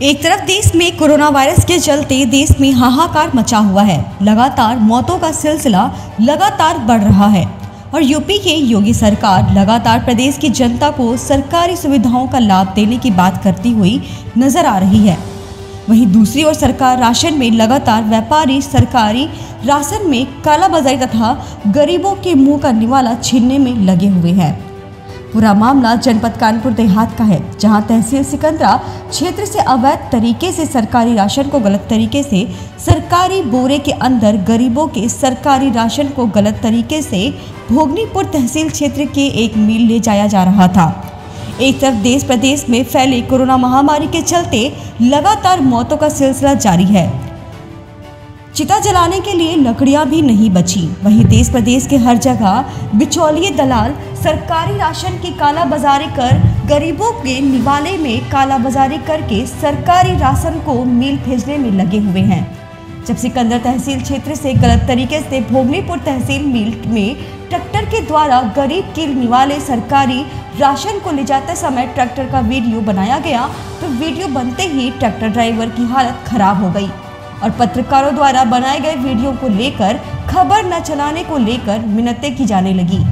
एक तरफ देश में कोरोना वायरस के चलते देश में हाहाकार मचा हुआ है। लगातार मौतों का सिलसिला लगातार बढ़ रहा है और यूपी के योगी सरकार लगातार प्रदेश की जनता को सरकारी सुविधाओं का लाभ देने की बात करती हुई नजर आ रही है। वहीं दूसरी ओर सरकार राशन में लगातार व्यापारी सरकारी राशन में कालाबाजारी तथा गरीबों के मुंह का निवाला छीनने में लगे हुए हैं। पूरा मामला जनपद कानपुर देहात का है, जहां तहसील सिकंदरा क्षेत्र से अवैध तरीके से सरकारी राशन को गलत तरीके से सरकारी बोरे के अंदर गरीबों के सरकारी राशन को गलत तरीके से भोगनीपुर तहसील क्षेत्र के एक मिल ले जाया जा रहा था। एक तरफ देश प्रदेश में फैले कोरोना महामारी के चलते लगातार मौतों का सिलसिला जारी है। चिता जलाने के लिए लकड़ियां भी नहीं बची। वहीं देश प्रदेश के हर जगह बिचौलिए दलाल सरकारी राशन की कालाबाजारी कर गरीबों के निवाले में कालाबाजारी करके सरकारी राशन को मिल भेजने में लगे हुए हैं। जब सिकंदरा तहसील क्षेत्र से गलत तरीके से भोगनीपुर तहसील मिल में ट्रैक्टर के द्वारा गरीब के निवाले सरकारी राशन को ले जाते समय ट्रैक्टर का वीडियो बनाया गया, तो वीडियो बनते ही ट्रैक्टर ड्राइवर की हालत खराब हो गई और पत्रकारों द्वारा बनाए गए वीडियो को लेकर खबर न चलाने को लेकर मिन्नतें की जाने लगी।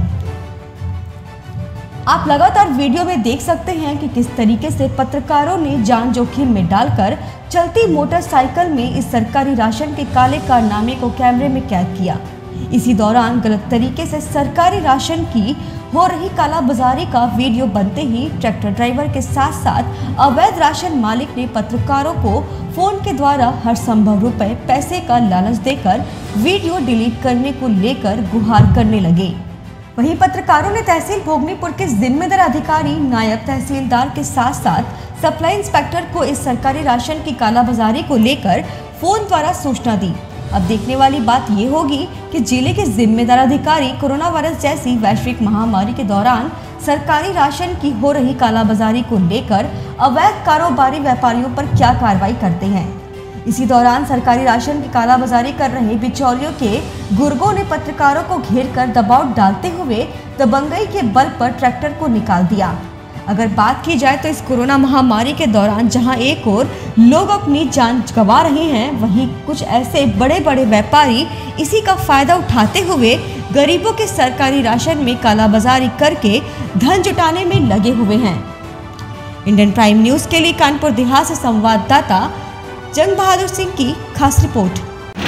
आप लगातार वीडियो में देख सकते हैं कि किस तरीके से पत्रकारों ने जान जोखिम में डालकर चलती मोटरसाइकिल में इस सरकारी राशन के काले कारनामे को कैमरे में कैद किया। इसी दौरान गलत तरीके से सरकारी राशन की हो रही कालाबाजारी का वीडियो बनते ही ट्रैक्टर ड्राइवर के साथ साथ अवैध राशन मालिक ने पत्रकारों को फोन के द्वारा हर संभव रुपए पैसे का लालच देकर वीडियो डिलीट करने को लेकर गुहार करने लगे। वहीं पत्रकारों ने तहसील भोगनीपुर के जिम्मेदार अधिकारी नायब तहसीलदार के साथ साथ सप्लाई इंस्पेक्टर को इस सरकारी राशन की कालाबाजारी को लेकर फोन द्वारा सूचना दी। अब देखने वाली बात ये होगी कि जिले के जिम्मेदार अधिकारी कोरोना वायरस जैसी वैश्विक महामारी के दौरान सरकारी राशन की हो रही कालाबाजारी को लेकर अवैध कारोबारी व्यापारियों पर क्या कार्रवाई करते हैं। इसी दौरान सरकारी राशन की कालाबाजारी कर रहे बिचौलियों के गुर्गों ने पत्रकारों को घेरकर दबाव डालते हुए दबंगई के बल पर ट्रैक्टर को निकाल दिया। अगर बात की जाए तो इस कोरोना महामारी के दौरान जहां एक ओर लोग अपनी जान गंवा रहे हैं, वहीं कुछ ऐसे बड़े बड़े व्यापारी इसी का फायदा उठाते हुए गरीबों के सरकारी राशन में कालाबाजारी करके धन जुटाने में लगे हुए हैं। इंडियन प्राइम न्यूज के लिए कानपुर देहात से संवाददाता जंग बहादुर सिंह की खास रिपोर्ट।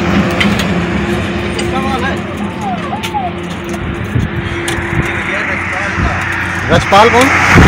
रजपाल कौन?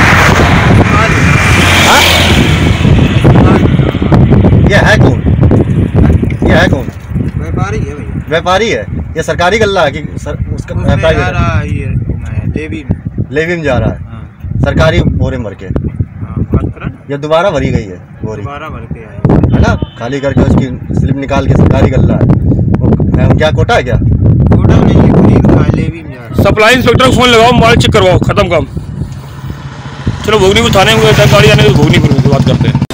ये है कौन? ये है कौन? व्यापारी है भाई। व्यापारी है? ये सरकारी गल्ला है कि उसका व्यापारी जा रहा है? ये लेवी में जा रहा है। हाँ। सरकारी बोरे भर के। हाँ, ये दोबारा भरी गई है बोरी, दोबारा भर के आए है ना? खाली करके उसकी स्लिप निकाल के सरकारी गल्ला है। क्या कोटा है? क्या कोटा नहीं, लेवी में जा रहा है। सप्लाई इंस्पेक्टर को फोन लगाओ, माल चेक करवाओ, खत्म काम। चलो भोगनीपुर थाने में गाड़ी आने, भोगनीपुर बात करते हैं।